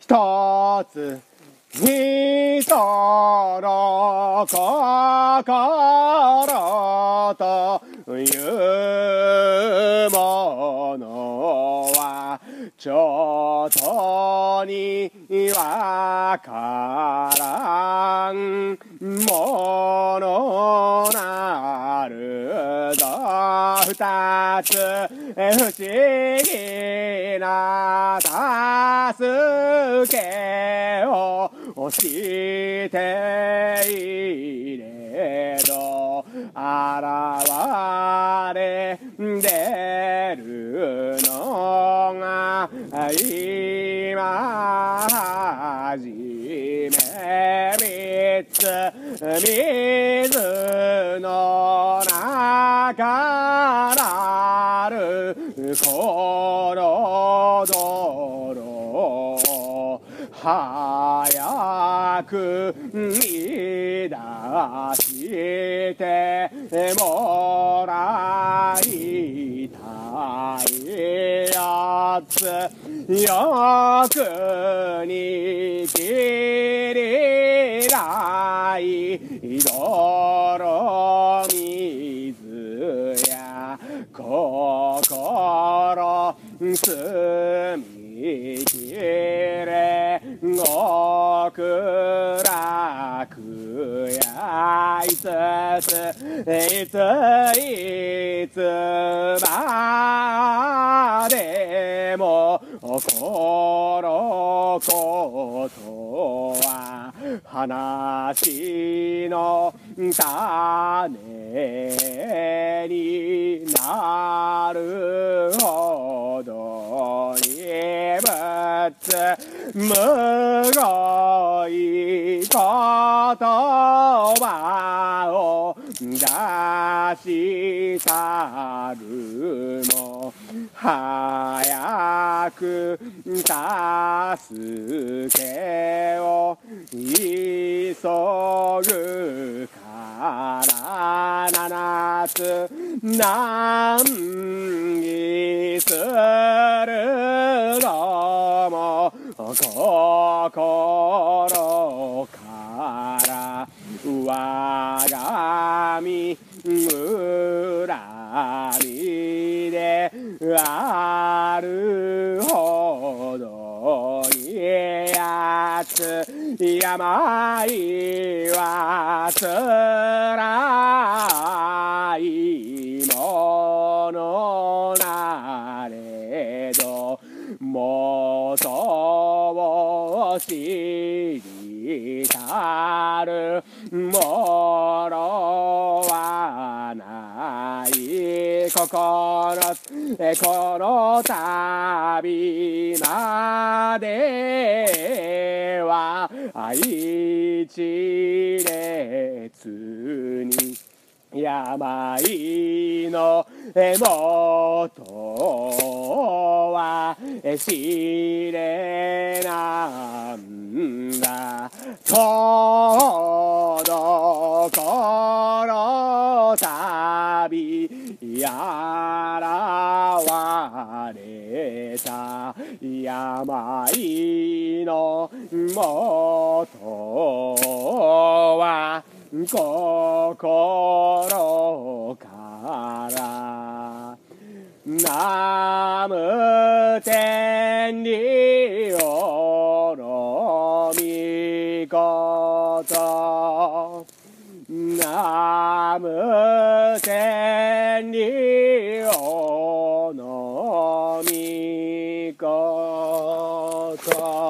一つ人の心というものはちょっとにわからんものなるぞ二つ不思議な助けをしていれど現れ出るのが今初め三つ水の中なるこの泥早く見出してもらいたいやつよくにきりない泥水や心澄みきれ極楽やいつまでもこのことは話の種になるほどにむごい言葉を出したるも早く助けを急ぐから七つ難儀するのも心から我が身恨みであるほどにやつ病はつらいものなれど元を知りたるものはないこの旅までは一列に病の元は知れなんだとどこの旅やらわれた病の元は心から南無天理おのみこと南無天理おのみこと